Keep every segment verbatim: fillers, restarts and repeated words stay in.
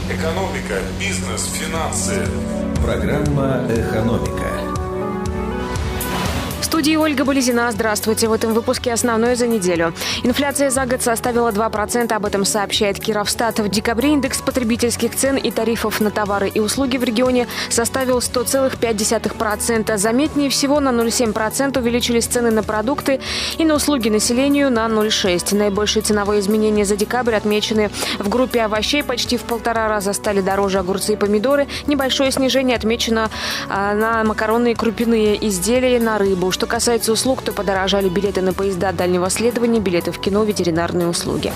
Экономика, бизнес, финансы. Программа «Экономика». В студии Ольга Болезина. Здравствуйте. В этом выпуске основное за неделю. Инфляция за год составила два процента. Об этом сообщает Кировстат. В декабре индекс потребительских цен и тарифов на товары и услуги в регионе составил сто целых пять десятых процента. Заметнее всего на ноль целых семь десятых процента увеличились цены на продукты и на услуги населению на ноль целых шесть десятых процента. Наибольшие ценовые изменения за декабрь отмечены в группе овощей. Почти в полтора раза стали дороже огурцы и помидоры. Небольшое снижение отмечено а, на макаронные крупяные изделия, на рыбу. Что касается услуг, то подорожали билеты на поезда дальнего следования, билеты в кино, ветеринарные услуги.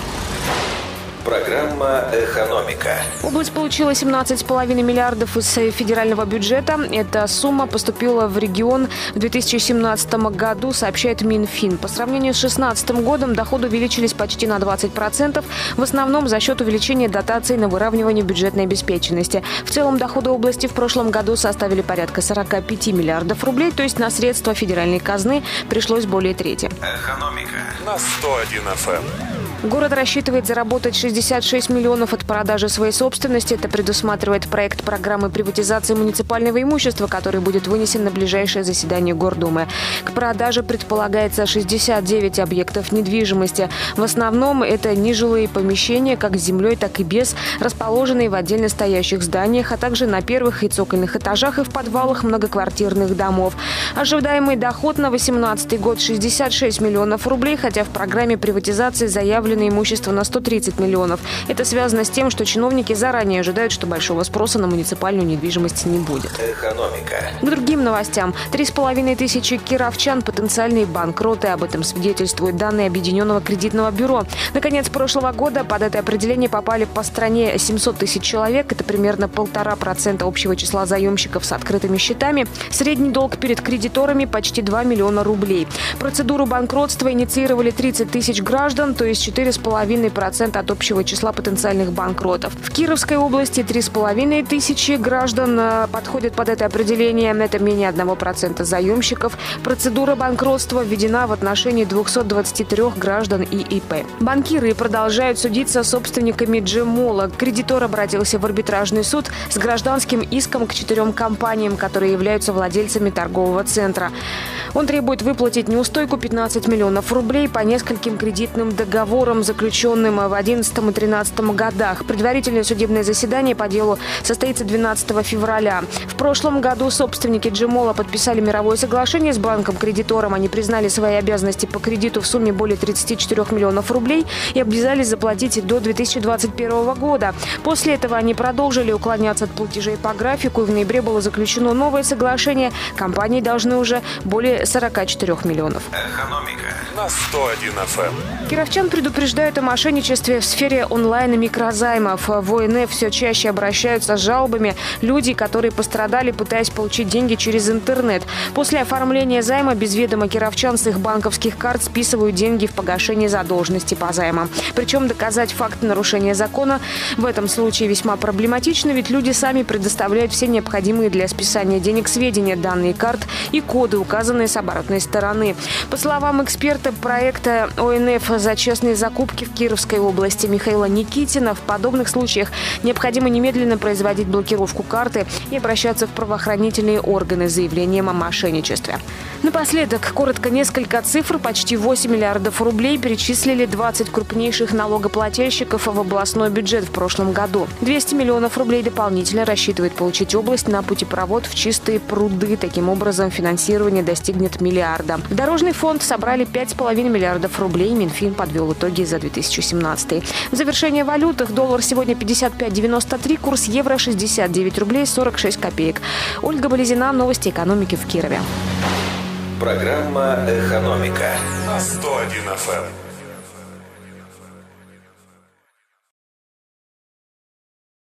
Программа «Экономика». Область получила семнадцать целых пять десятых миллиардов из федерального бюджета. Эта сумма поступила в регион в две тысячи семнадцатом году, сообщает Минфин. По сравнению с две тысячи шестнадцатым годом доходы увеличились почти на двадцать процентов, в основном за счет увеличения дотаций на выравнивание бюджетной обеспеченности. В целом доходы области в прошлом году составили порядка сорок пять миллиардов рублей, то есть на средства федеральной казны пришлось более трети. Экономика на сто один эф эм. Город рассчитывает заработать шестьдесят шесть миллионов от продажи своей собственности. Это предусматривает проект программы приватизации муниципального имущества, который будет вынесен на ближайшее заседание Гордумы. К продаже предполагается шестьдесят девять объектов недвижимости. В основном это нежилые помещения, как с землей, так и без, расположенные в отдельно стоящих зданиях, а также на первых и цокольных этажах и в подвалах многоквартирных домов. Ожидаемый доход на две тысячи восемнадцатый год шестьдесят шесть миллионов рублей, хотя в программе приватизации заявлено имущество на сто тридцать миллионов. Это связано с тем, что чиновники заранее ожидают, что большого спроса на муниципальную недвижимость не будет. Экономика. К другим новостям. Три с половиной тысячи кировчан – потенциальные банкроты. Об этом свидетельствуют данные Объединенного кредитного бюро. Наконец прошлого года под это определение попали по стране семьсот тысяч человек. Это примерно полтора процента общего числа заемщиков с открытыми счетами. Средний долг перед кредиторами – почти два миллиона рублей. Процедуру банкротства инициировали тридцать тысяч граждан, то есть четыре с половиной процента от общего числа потенциальных банкротов. В Кировской области три с половиной тысячи граждан подходят под это определение. Это менее одного процента заемщиков. Процедура банкротства введена в отношении двухсот двадцати трёх граждан и и пэ. Банкиры продолжают судиться с собственниками Джемола. Кредитор обратился в арбитражный суд с гражданским иском к четырем компаниям, которые являются владельцами торгового центра. Он требует выплатить неустойку пятнадцать миллионов рублей по нескольким кредитным договорам, заключенным в одиннадцатом и тринадцатом годах. Предварительное судебное заседание по делу состоится двенадцатого февраля. В прошлом году собственники Джемола подписали мировое соглашение с банком-кредитором. Они признали свои обязанности по кредиту в сумме более тридцати четырёх миллионов рублей и обязались заплатить до две тысячи двадцать первого года. После этого они продолжили уклоняться от платежей по графику, и в ноябре было заключено новое соглашение. Компании должны уже более сорока четырёх миллионов. Экономика на сто один эф эм. Кировчан предупреждают о мошенничестве в сфере онлайн и микрозаймов. В о эн эф все чаще обращаются с жалобами люди, которые пострадали, пытаясь получить деньги через интернет. После оформления займа без ведома кировчан с их банковских карт списывают деньги в погашение задолженности по займам. Причем доказать факт нарушения закона в этом случае весьма проблематично, ведь люди сами предоставляют все необходимые для списания денег сведения, данные карт и коды, указанные с оборотной стороны. По словам эксперта проекта о эн эф за честные закупки в Кировской области Михаила Никитина, в подобных случаях необходимо немедленно производить блокировку карты и обращаться в правоохранительные органы с заявлением о мошенничестве. Напоследок, коротко несколько цифр. Почти восемь миллиардов рублей перечислили двадцать крупнейших налогоплательщиков в областной бюджет в прошлом году. двести миллионов рублей дополнительно рассчитывает получить область на путепровод в чистые пруды. Таким образом, финансирование достигнет миллиарда. В дорожный фонд собрали пять с половиной миллиардов рублей. Минфин подвел итоги за две тысячи семнадцатый. В завершение валютах доллар сегодня пятьдесят пять девяносто три, курс евро шестьдесят девять рублей сорок шесть копеек. Ольга Болезина, новости экономики в Кирове. Программа «Экономика» на сто один эф эм.